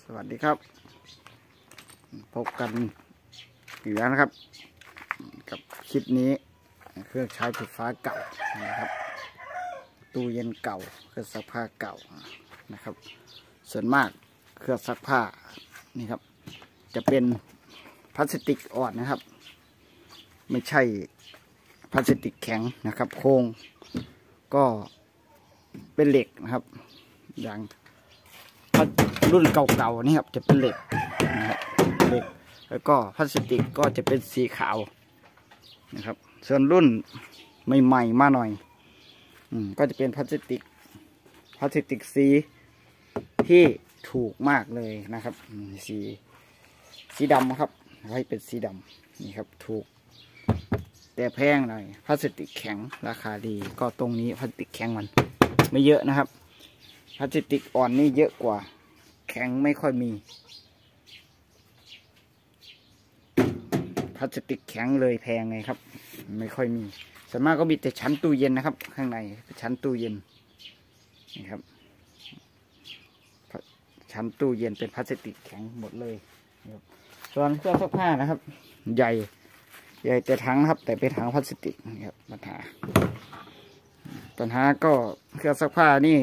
สวัสดีครับพบกันอีกแล้วนะครับกับคลิปนี้เครื่องใช้ไฟฟ้าเก่านะครับตู้เย็นเก่าเครื่องซักผ้าเก่านะครับส่วนมากเครื่องซักผ้านี่ครับจะเป็นพลาสติกอ่อนนะครับไม่ใช่พลาสติกแข็งนะครับโครงก็เป็นเหล็กนะครับอย่างรุ่นเก่าๆนี่ครับจะเป็นเหล็กนะครับเหล็กแล้วก็พลาสติกก็จะเป็นสีขาวนะครับส่วนรุ่นใหม่ๆมาหน่อยก็จะเป็นพลาสติกสีที่ถูกมากเลยนะครับสีดำครับให้เป็นสีดำนี่ครับถูกแต่แพงหน่อยพลาสติกแข็งราคาดีก็ตรงนี้พลาสติกแข็งมันไม่เยอะนะครับพลาสติกอ่อนนี่เยอะกว่าแข็งไม่ค่อยมีพลาสติกแข็งเลยแพงไงครับไม่ค่อยมีส่วนมากก็มีแต่ชั้นตู้เย็นนะครับข้างในชั้นตู้เย็นนี่ครับชั้นตู้เย็นเป็นพลาสติกแข็งหมดเลยส่วนเครื่องซักผ้านะครับใหญ่แต่ถังนะครับแต่เป็นถังพลาสติกนะครับปัญหาก็เครื่องซักผ้านี่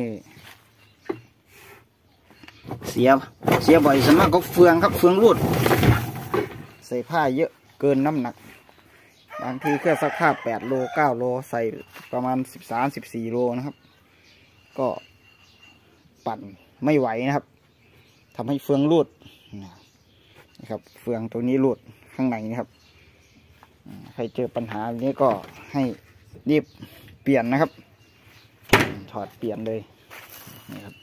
เสียบ่อยส่วนมากก็เฟืองครับเฟืองรูดใส่ผ้าเยอะเกินน้ำหนักบางทีเครื่องซักผ้า8 โล 9 โลใส่ประมาณ13-14 โลนะครับก็ปั่นไม่ไหวนะครับทำให้เฟืองรูดนะครับเฟืองตัวนี้รูดข้างในนะครับใครเจอปัญหานี้ก็ให้รีบเปลี่ยนนะครับถอดเปลี่ยนเลยนะครับ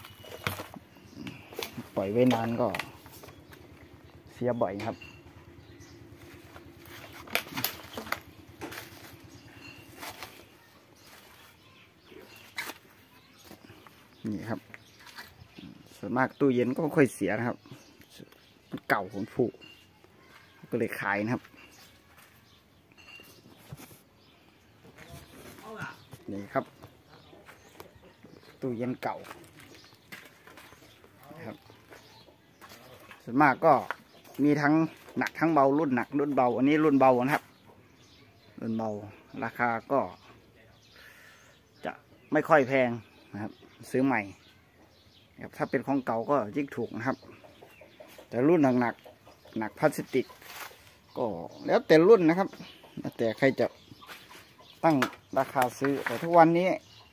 ปล่อยไว้นานก็เสียบ่อยครับนี่ครับส่วนมากตู้เย็นก็ไม่ค่อยเสียนะครับมันเก่าผลผุก็เลยขายนะครับนี่ครับตู้เย็นเก่าครับส่วนมากก็มีทั้งหนักทั้งเบารุ่นหนักรุ่นเบาอันนี้รุ่นเบานะครับรุ่นเบาราคาก็จะไม่ค่อยแพงนะครับซื้อใหม่ครับถ้าเป็นของเก่าก็ยิ่งถูกนะครับแต่รุ่นหนักพลาสติกก็แล้วแต่รุ่นนะครับแต่ใครจะตั้งราคาซื้อแต่ทุกวันนี้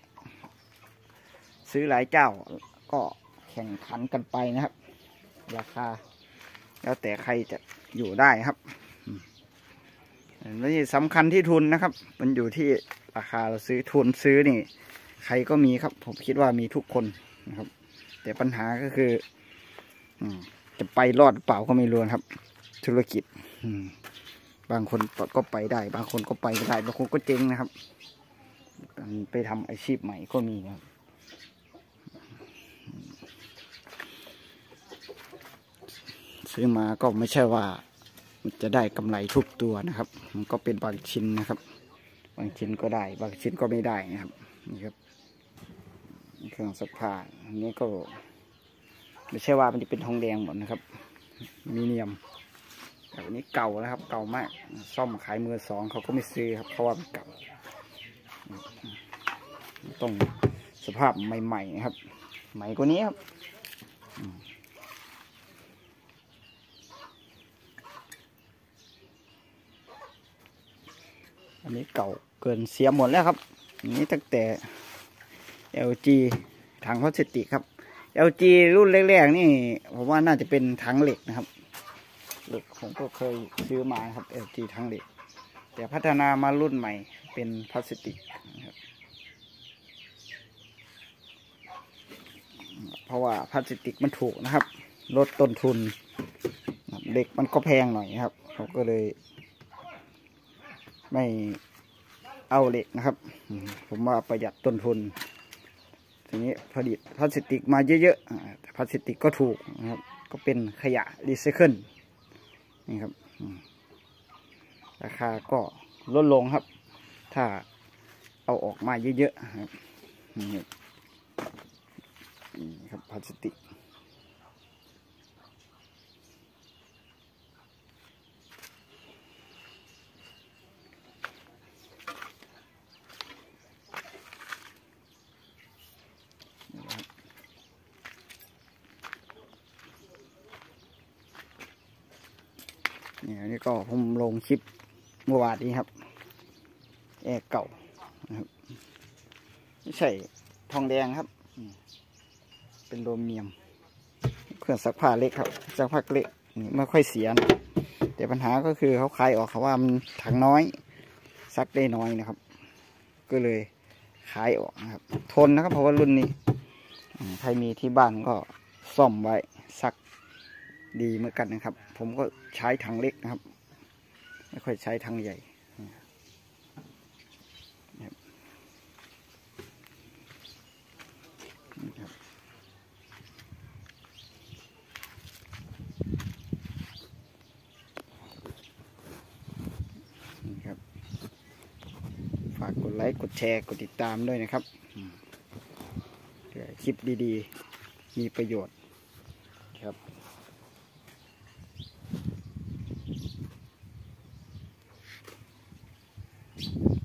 ซื้อหลายเจ้าก็แข่งขันกันไปนะครับราคาแล้วแต่ใครจะอยู่ได้ครับและที่สำคัญที่ทุนนะครับมันอยู่ที่ราคาเราซื้อทุนซื้อนี่ใครก็มีครับผมคิดว่ามีทุกคนนะครับแต่ปัญหาก็คือจะไปรอดเปล่าก็ไม่รู้ครับธุรกิจบางคนก็ไปได้บางคนก็ไปไม่ได้บางคนก็เจ๊งนะครับไปทำอาชีพใหม่ก็มีครับซื้อมาก็ไม่ใช่ว่าจะได้กำไรทุกตัวนะครับมันก็เป็นบางชิ้นนะครับบางชิ้นก็ได้บางชิ้นก็ไม่ได้นะครับนี่ครับเครื่องซักผ้าอันนี้ก็ไม่ใช่ว่ามันจะเป็นทองแดงหมดนะครับมีเนียมแบบนี้เก่านะครับเก่ามากซ่อมขายมือสองเขาก็ไม่ซื้อครับเพราะว่ามันเก่าต้องสภาพใหม่ๆครับใหม่กว่านี้ครับอันนี้เก่าเกินเสียหมดแล้วครับอันนี้ตั้งแต่ LG ถังพลาสติกครับ LG รุ่นแรกๆนี่ผมว่าน่าจะเป็นถังเหล็กนะครับเหล็กผมก็เคยซื้อมาครับ LG ถังเหล็กแต่พัฒนามารุ่นใหม่เป็นพลาสติกนะครับเพราะว่าพลาสติกมันถูกนะครับลดต้นทุนเหล็กมันก็แพงหน่อยครับเขาก็เลยไม่เอาเหล็กนะครับผมว่าประหยัดต้นทุนทีนี้ผลิตพลาสติกมาเยอะๆแต่พลาสติกก็ถูกนะครับก็เป็นขยะรีไซเคิลนี่ครับราคาก็ลดลงครับถ้าเอาออกมาเยอะๆครับนี่ครับพลาสติกเนี่ยนี่ก็ผมลงคลิปเมื่อวานนี้ครับแอร์เก่านะครับไม่ใช่ทองแดงครับเป็นโลเมียมเครื่องซักผ้าเล็กครับซักผ้าเล็กไม่ค่อยเสียนะแต่ปัญหาก็คือเขาคายออกเขาว่ามันถังน้อยซักได้น้อยนะครับก็เลยขายออกนะครับทนนะครับเพราะว่ารุ่นนี้ใครมีที่บ้านก็ซ่อมไว้ซักดีเหมือนกันนะครับผมก็ใช้ถังเล็กนะครับไม่ค่อยใช้ถังใหญ่นะครับนี่ครับฝากกดไลค์กดแชร์กดติดตามด้วยนะครับคลิปดีๆมีประโยชน์ครับ